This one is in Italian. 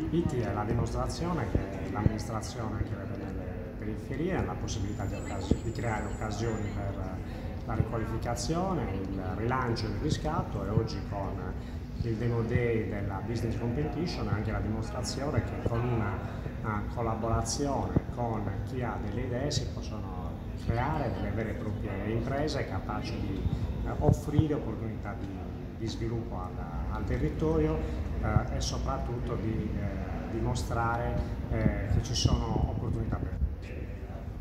IT è la dimostrazione che l'amministrazione che vede nelle periferie ha la possibilità di creare occasioni per la riqualificazione, il rilancio e il riscatto, e oggi con il Demo Day della Business Competition è anche la dimostrazione che con una collaborazione con chi ha delle idee si possono creare delle vere e proprie imprese capaci di offrire opportunità di sviluppo al territorio e soprattutto di dimostrare che ci sono opportunità per